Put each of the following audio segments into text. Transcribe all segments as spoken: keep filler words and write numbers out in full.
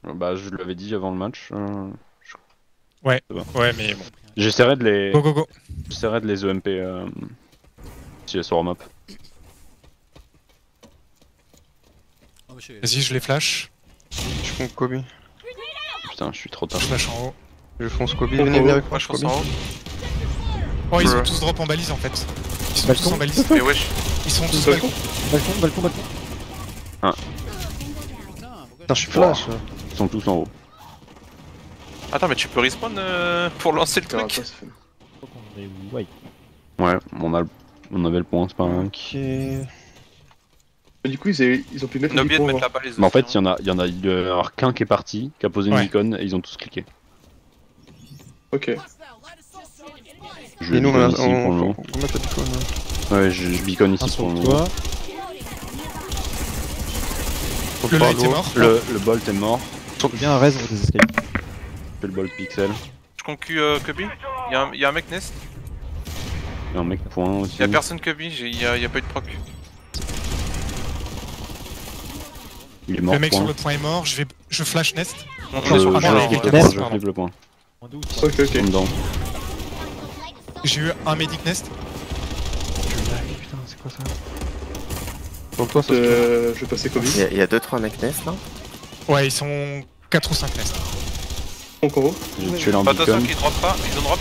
Bah, je l'avais dit avant le match. Euh... Ouais, ouais, mais bon. J'essaierai de les. Go, go, go. J'essaierai de les E M P euh... si elles sont en map. Vas-y, je les flash. Je fonce Kobe. Putain, je suis trop tard. Je flash en haut. Je fonce Kobe. Venez, venez avec moi, je Kobe. fonce en haut. Oh, ils Ouais. ont tous drop en balise en fait. Ils sont Balcon. tous en balise. Mais wesh. Ils sont tous balcon. Balcon, balcon, balcon. Putain, je suis flash. Ils sont tous en haut. Attends, mais tu peux respawn euh, pour lancer le Putain, truc. attends, ça fait- Faut qu'on ait white. Ouais, on, a le... on avait le point, c'est pas un. Ok. Mais du coup, ils, avaient- ils ont pu mettre On a le oublié de dépôt mettre avant. la balise. Mais en fait, aussi, il y en a, il y en a, il doit y en avoir qu'un qui est parti, qui a posé une Ouais. beacon et ils ont tous cliqué. Ok. Je vais Et nous, on beacon a ici pour le moment. on met la beacon. Ouais, je, je beacon Un ici sur pour le moment. toi. Faut Le pas light est l'eau. mort. Le, le bolt est mort. Bien un raise des escaliers. Je fais le bolt pixel. Je concu euh, Cubby. Y'a un, y a un mec nest. Il y a un mec point aussi. Y'a personne Cubby, y'a y a pas eu de proc. Il est mort Le mec point. sur le point est mort. Je vais, je flash nest. On Je, prend sur je, le point je là. en flippe vrai. le point, Nest, je pardon. flippe le point. En doute. Ok, ok. Tombe dedans. J'ai eu un medic nest. Putain, c'est quoi ça? Donc toi, ça se Euh, je vais passer Kobe. Il y a- il y a deux trois mecs nest là. Ouais, ils sont quatre ou cinq nest. Donc en haut. J'ai tué leur Fais attention beacon. qu'ils drop pas, ils ont drop.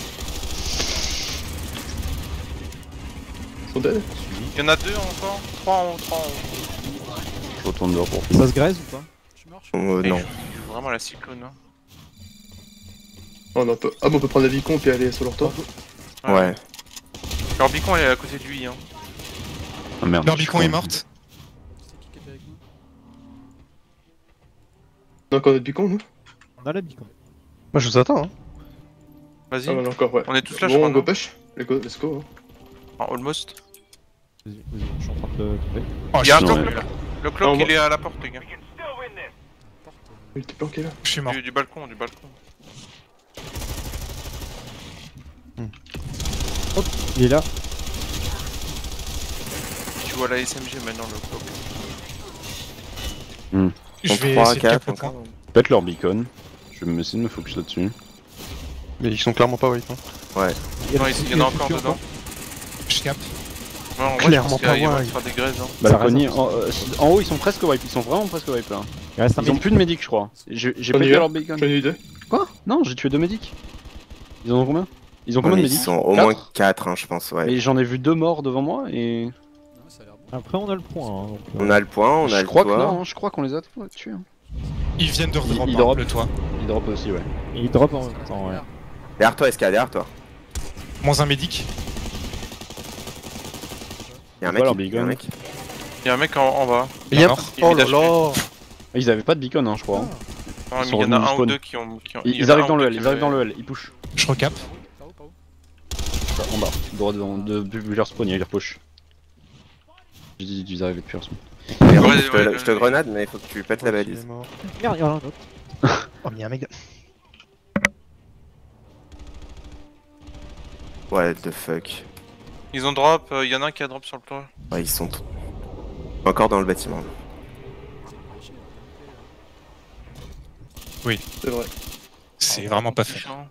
Ils sont dead. Y'en a deux encore, trois en haut, trois en haut. Je retourne dehors pour Ça se graise ou pas? Euh, Et non. je joue vraiment la cyclone. Hein. Oh, on peut... Ah, bon, on peut prendre la vicon et aller sur leur toit. Ouais. Leur beacon elle est à côté de lui. Hein. Ah merde. Leur je suis beacon est con. morte. On a encore notre vicon, nous. On a la beacon. Moi, je vous attends. Hein. Vas-y, Ah, on en a encore, ouais. on est tous là, je Bon, crois. on go non push. Let's go, let's go. hein. En almost. Vas-y, vas-y, je suis en train de tomber. Oh, Il y a un je, non, clock ouais. là. Le Ah, clock on il va- est à la porte, les gars. Il était planqué là. je suis mort. Du, du balcon, du balcon. Il est là. Tu vois la S M G maintenant, le clock. Je vais trois, essayer de cap quatre le encore. point. Pète leur beacon. Je vais me essayer de me focus là-dessus. Mais ils sont clairement pas white. Hein. Il y, Non, a il y en a encore dedans. Je cap. Ouais, en vrai, Clairement je pense qu'il y a- pas il va wide. faire des graises. Hein. Balcony, en, euh, en haut ils sont presque wipe, ils sont vraiment presque wipe là. Il reste un Ils ont medic. plus de medic je crois. J'ai j'ai J'en ai pété eu un. leur beacon. J'en ai eu deux. Quoi? Non, j'ai tué deux medics. Ils en ont combien? Ils ont combien Ouais, de ils medics? sont au Quatre moins quatre, hein, je pense. Ouais. Et j'en ai vu deux morts devant moi et. Après, on a le point. Hein, donc, euh, On a le point, on a je le crois que toit. non, hein, je crois qu'on les a tués. hein. Ils viennent de redrop il hein, drop. le toit. Ils drop aussi, ouais. Il drop en même temps, ouais. Derrière toi, S K, derrière toi. Moins un medic. Y'a un Voilà, mec. Beacon. Y'a un mec. Il y a un mec en, en bas. Il est Y'a- mort. Il Oh est là H P. là. Ah, ils avaient pas de beacon, hein, je crois. Non, Ils mais sont il y en a revenus du un ou spawn. deux qui ont. Qui ont Ils, il y ils en a arrivent un dans ou le deux L, qui ils arrivent dans avaient- le L, ils push. Je recap. En bas, droit devant, de, depuis leur spawn, ils push. J'ai dit ils arrivaient depuis leur spawn. Mais Ouais, je, te, ouais, je te ouais. grenade, mais il faut que tu pètes la Il est balise. mort. Merde, il y en a un autre. Oh, mais y'a un mec. What the fuck. Ils ont drop, il y en a un qui a drop sur le toit. Ouais, ils sont t- encore dans le bâtiment. C'est vrai. C'est vraiment pas fait. Chiant.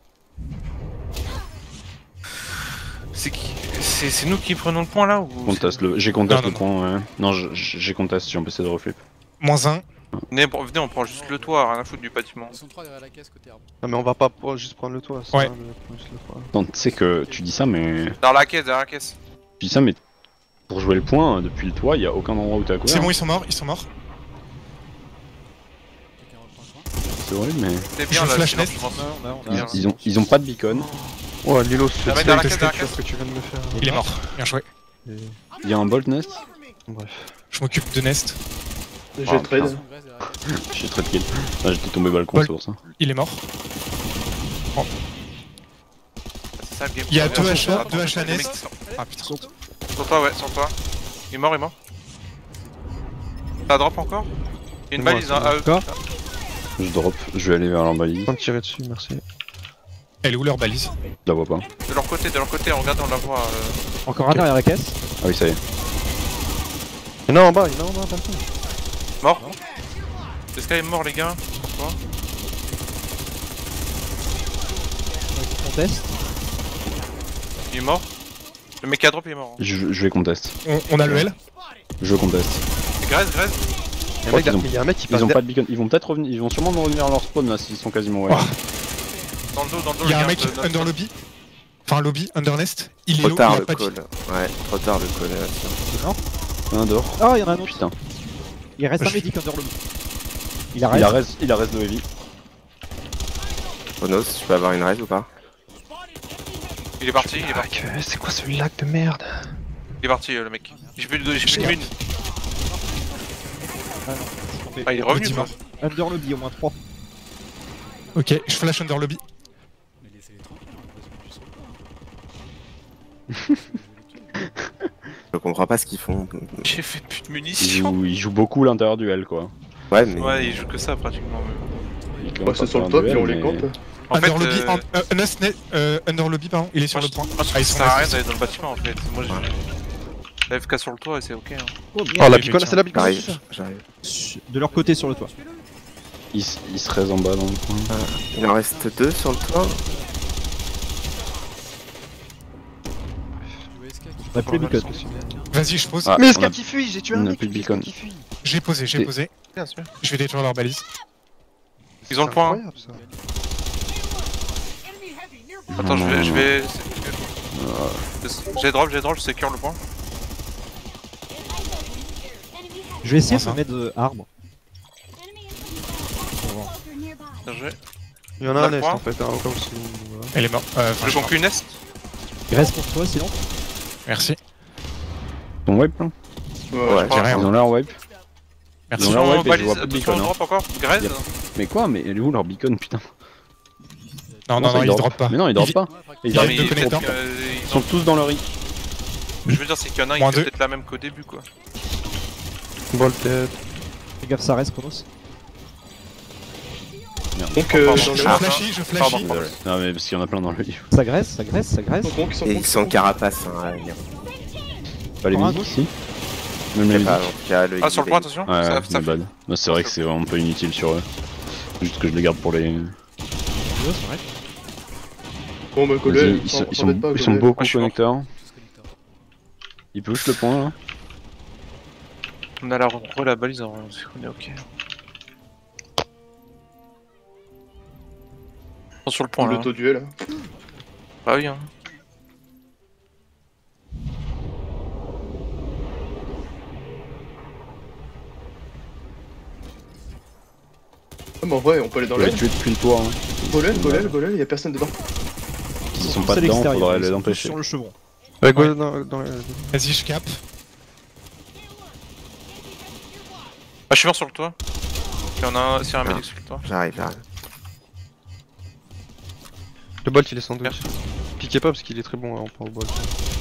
C'est qui C'est c'est nous qui prenons le point là ou Contest le, j'ai contest Non, le point, ouais. Non, je- je- j'ai contest, si on peut essayer de reflip. Moins un. Venez, venez, on prend juste le toit, rien à foutre du bâtiment. Ils sont trois derrière la caisse côté arbre. Non, mais on va pas pas juste prendre le toit. c'est Ouais. ça, le- juste le toit. Attends, tu sais que tu dis ça, mais. Dans la caisse, derrière la caisse. Tu dis ça, mais. Pour jouer le point, depuis le toit, il y a aucun endroit où t'es à couvert. C'est bon, ils sont morts, ils sont morts. Quelqu'un reprend le point. C'est vrai, mais. C'est bien Je là, flash sinon, nest. je pense. On a, on a. Ils, Bien. ils ont, ils ont pas de beacon. Ouais, Lilo, c'est Ah, mais c'est dans la le caisse, dans la sculpture caisse. que tu viens de me faire. Il est mort. Bien joué. Et- Il y a un bolt nest. Bref. Je m'occupe de nest. J'ai Ah, trade. Ils sont graisse derrière la caisse. J'ai très de kill. Ah, j'étais tombé balcon, Bolt. c'est pour ça. Il est mort. C'est ça le game. Il y a Attention, deux H A, attention, deux H A les mecs nest. qui sont- Ah putain. Sur toi, ouais, sur toi. Il est mort, il est mort. Ça drop encore? Il y a une Ouais, balise, c'est hein, bon. à eux. Encore Je drop, je vais aller vers l'embalise. Pas me tirer dessus, merci. Elle est où leur balise? Je la vois pas. De leur côté, de leur côté, regarde, on la voit. euh, Encore un derrière la caisse. Ah oui, ça y est. Il y en a en bas, il y en a en bas, pas le temps. Mort. Est-ce qu'elle est mort les gars? Quoi? On teste. Il est mort? Le mec qui a drop il est mort. Hein. Je, je vais contest. On, on a le L. Je conteste. Grèze, grèze. Il y a un crois mec, qu'ils ont- il y a un mec qui Ils passe ont derrière. pas de beacon. Ils vont peut-être revenir. Ils vont sûrement revenir à leur spawn là s'ils sont quasiment ouais. Oh. Dans le dos, dans le dos. Il y a un le mec gars, de- under lobby. Enfin lobby, under nest. Il est Trop low, tard il a le pas de call. Ouais, trop tard le call. là, tiens. Un dehors. Ah, il y en a un autre. Putain. Il reste un Je- médic under lobby. Il a Il a reste. res, il a res de heavy. Chronos, je peux avoir une raise ou pas? Il est parti, il est parti. Ah, c'est quoi ce lac de merde? Il est parti euh, le mec. J'ai plus de j'ai plus de mine. Ah il est revenu Petit quoi. mort. Under lobby, au moins trois. Ok, je flash under lobby. Mais laissez-les tranquilles, on va se mettre du son. Je comprends pas ce qu'ils font. J'ai fait plus de Il munitions. joue, il joue beaucoup l'intérieur du L quoi. Ouais, mais. Ouais il joue que ça pratiquement. Il Ouais, c'est sur le top, puis on les campe. En fait, Under lobby, euh, un- euh, Nest, net- euh, under lobby pardon, il est sur moi, le je- point. moi, je Ah, trouve ils que sont ça sert à rien restés. d'aller dans le bâtiment en fait. Moi je. La F K sur le toit et c'est ok. Hein. Oh, Oh merde. la oui, beacon, tiens. c'est la beacon. J'arrive, j'arrive. De leur côté sur le toit. Il, s- il se raise en bas dans le coin. Il en reste deux sur le toit. Du S K qui On a plus les beacons. Vas-y, je pose. Ah, Mais on est-ce a- qui fuit? J'ai tué on un a mec plus de qui beacon. qui fuit. J'ai posé, j'ai Et- posé. Bien sûr. Je vais détruire leur balise. Ils ont le point. Incroyable ça. Attends je Non, vais. non, je non. vais. J'ai drop, j'ai drop, je sécure le point. Je vais essayer de Enfin. me mettre de arbre. Bien joué. Il y en a Là, un nest quoi en fait, hein, au cas où c'est. voilà. Elle est morte. Euh, enfin, Je je conclue Nest. Il reste pour toi sinon. Merci. Ton wipe là. Ouais, Ouais, je crois. j'ai rien. Ils ont l'air wipe. Merci. Ils ont l'air Attention wipe et je balise, vois plus de attention beacon. hein. drop encore. Grèze. Yep. Mais quoi? Mais elle est où leur beacon putain? Non, Comment non, ça, non, il drop pas. Mais non, il drop pas. Il Ils y a arrivent deux ils connecteurs. sont- Euh, ils ils sont ont- tous dans leur i. Je veux dire c'est qu'il y en a un Moins qui fait deux. peut-être la même qu'au début quoi. Bolted. Fais gaffe, ça reste Chronos. Donc, euh, Pardon. dans Je le. Ah. flashie, je Pardon, flashie. pardon. Non mais parce qu'il y en a plein dans le i. Ça graisse, ça graisse, ça graisse. Donc, ils sont Et ils sont carapaces, hein, à venir. Pas les Encore un musiques si. Même Je les sais pas, musiques. en tout cas, le Ah sur le il point est- attention. Ouais, Ça- ouais, ça my fait- bad. Moi c'est vrai que c'est vraiment un peu inutile sur eux. Juste que je les garde pour les. Ouais, c'est vrai. Bon, bah, Vas-y, collègue, ils sont, s'en- ils s'embête sont, pas, ils sont collègue. beaucoup Moi, je suis mort. connecteurs. tous connecteurs. Ils push le point là. On a la re la balise en vrai, on est ok. Attention sur le point là. L'auto-duel. Bah oui hein. Ah, bah, en vrai, on peut aller dans On les l'aile. tuer depuis le toit. Hein. Golem, golem, golem, y'a personne dedans. S'ils sont tous pas à dedans, l'extérieur, faudrait ils les sont tous empêcher. Sur le chevron. Avec Ouais. ouais. dans, dans les- Vas-y, je cap. Ah je suis mort sur le toit. Il y en a un, c'est un Ah. médic sur le toit. J'arrive, j'arrive. Le bolt il est sans doute. Piquez pas parce qu'il est très bon, hein, on prend le bolt.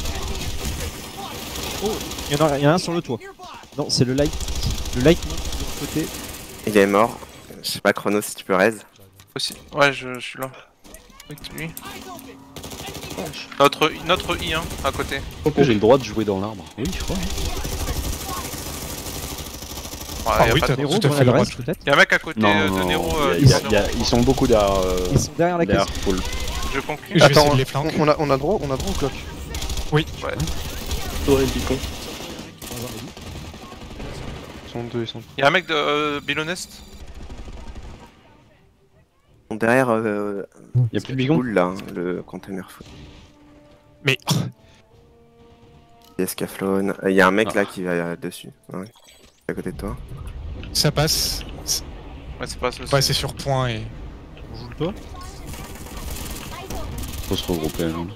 Il y en a, il y en a un sur le toit. Non, c'est le light. Le light monte de l'autre côté. Il est mort. Je sais pas, Chronos, si tu peux raise. Aussi. Ouais je, je suis là. Avec lui. Notre, notre I hein, à côté. Donc, J'ai le droit de jouer dans l'arbre. Oui, je crois. Ouais, Ah y a oui, pas de- t'as- Nero, tout à fait dans le droit. l'adresse peut-être. y a un mec à côté Non, euh, non, de non, Nero. il y a- euh, il y a- devant il y a- Nero. ils sont beaucoup derrière. euh, Ils sont derrière la derrière caisse. full. Je conclue. Je vais essayer Attends, de les flanquer. on, on a, on a droit, on a droit au clock. Oui. Doré le beacon. Ils sont deux, ils sont. Y'a un mec de euh, Bilonest. Ils sont derrière euh, Il y a plus de beacon. Bull, là, hein, le container foot. Mais Il y a Scaflone. Il y a un mec Ah. là qui va euh, dessus. Ouais. À côté de toi. ça passe. Ouais c'est pas ça. Ouais, c'est sur point et. On joue le toit. Faut se regrouper. hein.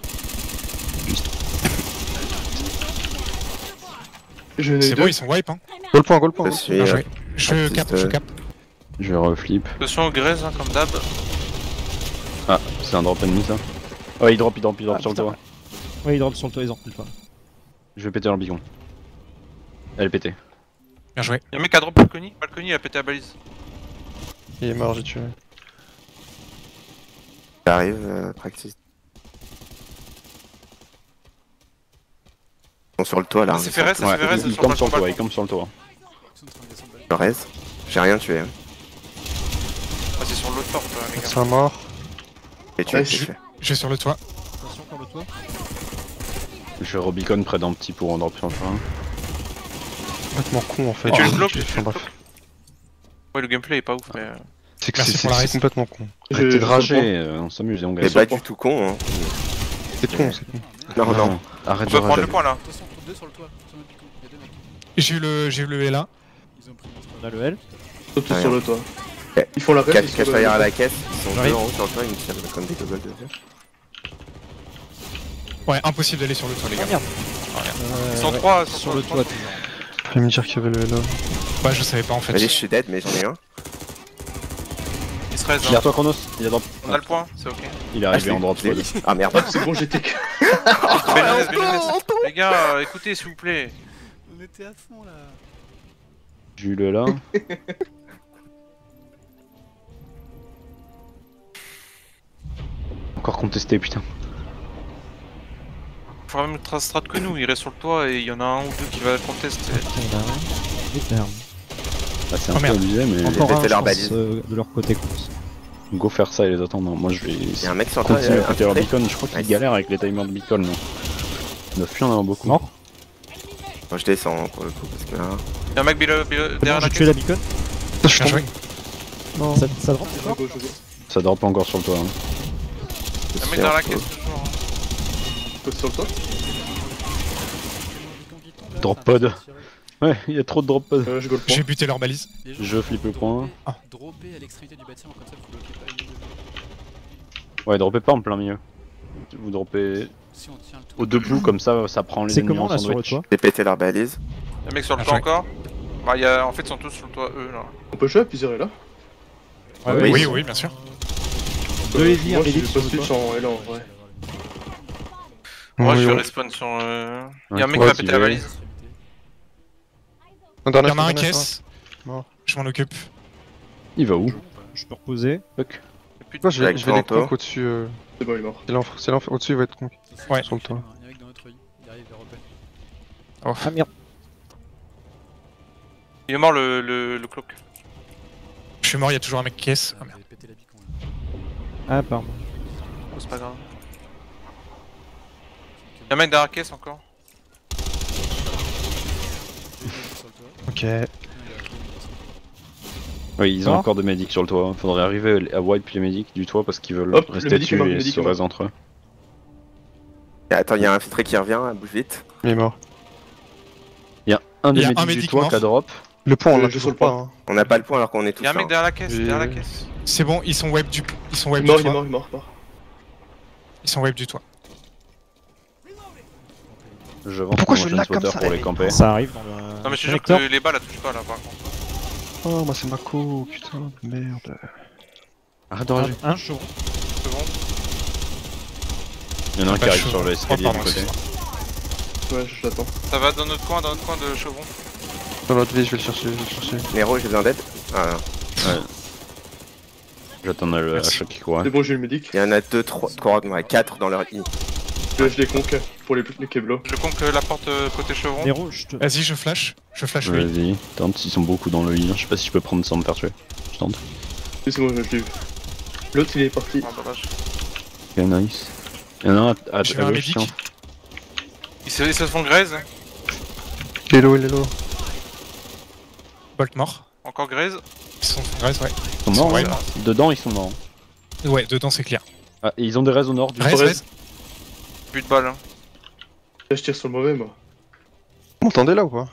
Je n'ai C'est deux. bon, ils sont wipe hein. Go le point, go le point. Je suis. Bien euh, joué. Je artiste, cap, je euh, cap. Je vais reflip. Attention aux graises hein, comme d'hab. Ah, c'est un drop ennemi ça. Oh, il drop, il drop, il drop Ah, sur le putain. toit. Ouais, ils drop sur le toit, ils en reculent pas. Je vais péter leur beacon. Elle est pétée. Bien joué. Y'a un mec à drop balcony. Balcony il a pété la balise. Il est mort, j'ai tué. J'arrive, euh, practice. Ils sont sur le toit là. Ah, hein, c'est ils fait sont- reste, Ouais, c'est fait reste il, il sur campe le sur le toit, balcon. il campe sur le toit. Ils sont en train de descendre. Je raise. J'ai rien tué. Hein. l'autre porte, euh, les gars. C'est un mort. Et tu Ouais, es je- fait. Je vais sur le toit. Attention par le toit. Je vais Robicon près d'un petit pour en drop sur le terrain. Complètement con en fait. Tu Oh, le bloques, je- tu enfin, le bref. bloques. Ouais, le gameplay est pas ouf, mais. euh, C'est que Merci c'est pour la c'est reste. complètement con. Je- Arrêtez de je rager, comprends. euh, on s'amuse et on Mais gagne. pas du tout con, hein. C'est con, c'est con. Non, non. Arrête On de peut prendre rager. le point là. Attention, deux sur le toit, sur le picon. Il y a deux mecs. J'ai eu le, j'ai eu le L A. Ils ont pris notre. On a le L. Ils sont tous Rien. sur le toit. Ok. Ils font la rêve. Cache cache fire à la caisse, ils sont J'arrive. deux en haut sur le toit, ils me tirent comme des gogoles de vieux. Ouais, impossible d'aller sur le toit, les Ah gars. merde. Euh, Ils sont ouais. trois, ils sont Sur trois, le trois. toit. Fallait me dire qu'il y avait le L O. Bah, je savais pas en fait. Vas-y, je suis dead, mais j'en ai un. Ils se restent. hein. Tire-toi Chronos, il a drop. On a le point, c'est ok. Il est Ah, arrivé je en drop l'ai- squad. Ah merde. Hop, c'est bon, j'étais. Bénénès, Bénénès. Les gars, euh, écoutez s'il vous plaît. On était à fond là. J'ai eu le là. Encore contesté, putain. Faut faire la même tra- strat que nous, il reste sur le toit et il y en a un ou deux qui va contester. Putain, il y en a un. Il ferme. Bah, c'est un Oh, peu merde. abusé, mais Encore pété un, je leur pense, balise. euh, de leur côté course. go faire ça et les attendre. Moi je vais Il y a un mec sur le toit, continuer à euh, péter leur infiltré. beacon. Je crois qu'ils Nice. galèrent avec les timers de beacon. Non. Il doit plus en avoir beaucoup. Mort. Moi je descends pour le coup parce que là. Il y a un mec below- below- C'est derrière bon, la j'ai tué caisse. la beacon. Je suis Bien tombé. joué. Ça, ça drop, c'est À fort. gauche, à gauche. Ça drop encore sur le toit. Hein. Il y a un mec derrière la caisse toujours. hein. Côté sur le toit. Drop pod. Ouais, il y a trop de drop pod. Euh, je go le point. J'ai buté leur balise. Les gens Je peuvent flippe le dropper- point. Ah. Dropper à l'extrémité du bâtiment, comme ça vous bloquez pas une de Ouais, droppez pas en plein milieu. Vous droppez Si on tient le toit. au debout, comme ça, ça prend les C'est ennemis comment en là sur le sandwich. toit? J'ai pété leur balise. Il y a un mec sur le Ah, toit ouais. encore. Bah, il y a... En fait, ils sont tous sur le toit, eux là. On peut choper, puis est là. Ouais, Oui, ouais, oui, bien sûr. Deux heavy, un Moi, je medic suis sur pas le switch toit. en L en vrai. Moi, Oui, je vais ouais. respawn sur. Euh... Il Ouais, y a un mec qui ouais, va tu péter la veux. balise. Un Il dernier, y en a un dernier, caisse. Mort. Je m'en occupe. Il va où? Je peux reposer. Fuck. Moi je vais, Avec je vais les Toronto. conques au-dessus. Euh... C'est bon, il est mort. C'est l'enfer, c'est l'enfer. Au-dessus il va être conque. Ouais. Sur le toit. Il y a un mec dans notre rue. Il arrive vers open. Ah merde. Il est mort le, le, le cloak. Je suis mort, il y a toujours un mec caisse. Ah Vous merde. avez pété la beacon là. Ah pardon. Oh, c'est pas grave. Il y a un mec derrière la caisse encore. Deux mecs sur le toit. Ok. Non, il y a deux mecs. Oui, ils ont Mort encore des medics sur le toit. Faudrait arriver à wipe les medics du toit parce qu'ils veulent Hop, le rester medic est mort, dessus le et medic se est mort. raise entre eux. Attends, il y a un infiltré qui revient, bouge vite. Il est mort. Un des Il y a un medics du medic toit mort. qui a drop. Le point on Euh, l'a je toujours saute pas. pas. Hein. On n'a pas le point alors qu'on est tous Il y a un mec là. derrière la caisse, Oui, derrière la oui. caisse. C'est bon, ils sont web du, ils sont web Il est mort, du il est toit. mort, il est mort. mort. Ils sont web du toit. Je vends Pourquoi mon je motion lag comme spotter ça, pour les eh camper. Ça arrive dans le. Non, mais je te jure connecteur. que les balles, elles touchent pas là par contre. Oh, moi c'est Mako, putain de merde. Arrête de rager. Un, un chaud. C'est bon. Il y en a un Pas qui arrive chaud. sur l'escalier Oh, du pardon, côté. Ouais, je l'attends. Ça va dans notre coin, dans notre coin de chevron. Dans l'autre vie, je vais le chercher, je vais le chercher. Nero, j'ai besoin d'aide. Ah non. J'attends le Merci. achat qui courait. C'est bon, j'ai eu le medic. Il y en a deux, trois, trois, ouais, quatre dans leur i. Je lâche les conques pour les, les keblos. Je compte la porte euh, côté chevron. Nero, je te. Vas-y, je flash. Je flash lui. Vas-y, tente, ils sont beaucoup dans le i. Je sais pas si je peux prendre sans me faire tuer. Je tente. Oui, c'est bon, je l'ai eu. L'autre, il est parti. Ah, dommage. Ok, nice. Il y en a un à, à, à J'ai un gauche, medic. tiens. Ils se, ils se font graise. Il est low, il est low. Bolt mort. Encore graise. Ils sont graisse, ouais. Ils sont morts, Ouais. hein. Dedans, ils sont morts. Ouais, dedans c'est clair. Ah, et ils ont des raises au nord du Reste, Forest. reste. Plus de balles. Hein. Là, je tire sur le mauvais, moi. Vous m'entendez là ou pas?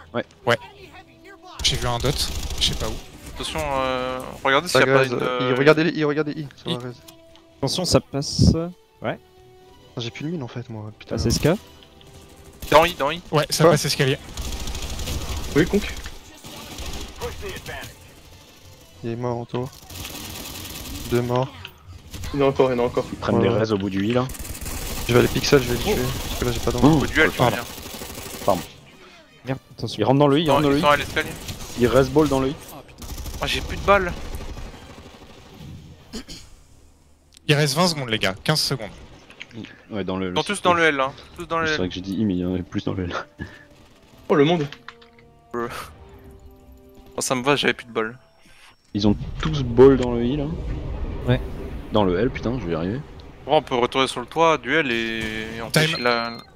J'ai vu un dot. Je sais pas où. Attention, euh... regardez s'il Ça y a pas graze. une. euh, euh, il- Regardez les i, regardez i. Sur la I. raise. Attention, ça passe. Ah, j'ai plus de mine en fait, moi. Putain. Passe S K. Dans I, dans I. Ouais, ça Quoi passe escalier. Oui, conque. Il est mort en tour. Deux morts. Il y en a encore, il y en a encore. Ils prennent Ouais, des ouais. raises au bout du i là. Je vais aller pixel, je vais les tuer. Parce que là j'ai pas d'envie. Oh, Au duel, tu vois pardon. bien. Merde, ils attention. rentrent dans le i, ils Non, rentrent dans le ils i. sont à l'escalier. Ils rest ball dans le i. Ah putain. Ah, j'ai plus de balles. Il reste vingt secondes, les gars. quinze secondes. Ouais, dans le. Ils sont tous dans le L, hein. Tous dans le C'est L. vrai que j'ai dit i, mais il y en avait plus dans le l. Oh, le monde. Oh, ça me va, j'avais plus de balles. Ils ont tous ball dans le I là. Ouais. Dans le L, putain, je vais y arriver. Bon, on peut retourner sur le toit, duel et empêcher Time. la,